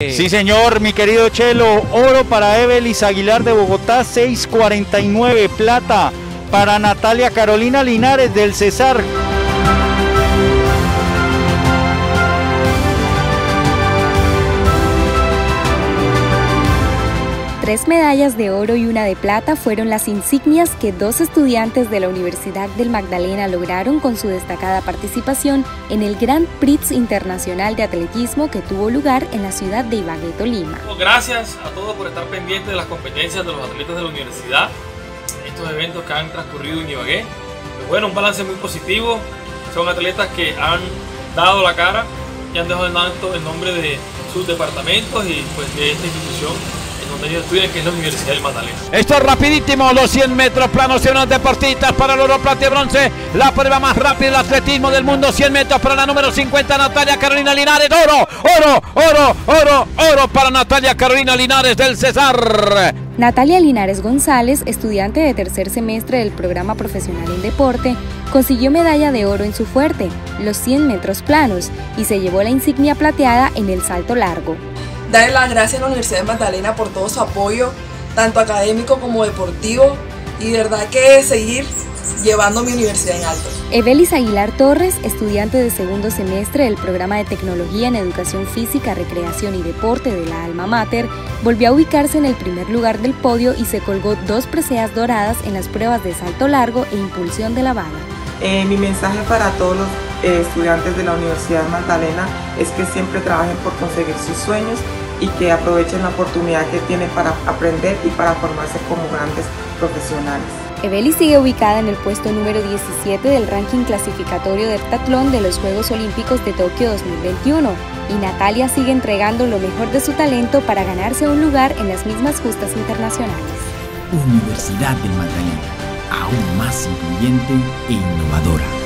Sí, señor, mi querido Chelo. Oro para Evelis Aguilar de Bogotá, 6.49. Plata para Natalia Carolina Linares del Cesar. Tres medallas de oro y una de plata fueron las insignias que dos estudiantes de la Universidad del Magdalena lograron con su destacada participación en el Grand Prix Internacional de Atletismo que tuvo lugar en la ciudad de Ibagué, Tolima. Gracias a todos por estar pendientes de las competencias de los atletas de la universidad, estos eventos que han transcurrido en Ibagué. Pues bueno, un balance muy positivo, son atletas que han dado la cara y han dejado en alto el nombre de sus departamentos y pues de esta institución donde ellos estudian, que es la Universidad del Magdalena. Esto es rapidísimo, los 100 metros planos de unos deportistas para el oro, plata y bronce, la prueba más rápida del atletismo del mundo, 100 metros para la número 50, Natalia Carolina Linares, oro para Natalia Carolina Linares del Cesar. Natalia Linares González, estudiante de tercer semestre del programa profesional en deporte, consiguió medalla de oro en su fuerte, los 100 metros planos, y se llevó la insignia plateada en el salto largo. Darle las gracias a la Universidad de Magdalena por todo su apoyo, tanto académico como deportivo, y de verdad que seguir llevando mi universidad en alto. Evelis Aguilar Torres, estudiante de segundo semestre del programa de Tecnología en Educación Física, Recreación y Deporte de la Alma Mater, volvió a ubicarse en el primer lugar del podio y se colgó 2 preseas doradas en las pruebas de salto largo e impulsión de la vara. Mi mensaje para todos los estudiantes de la Universidad Magdalena es que siempre trabajen por conseguir sus sueños y que aprovechen la oportunidad que tienen para aprender y para formarse como grandes profesionales. Evelis sigue ubicada en el puesto número 17 del ranking clasificatorio de heptatlón de los Juegos Olímpicos de Tokio 2021 y Natalia sigue entregando lo mejor de su talento para ganarse un lugar en las mismas justas internacionales. Universidad del Magdalena, aún más incluyente e innovadora.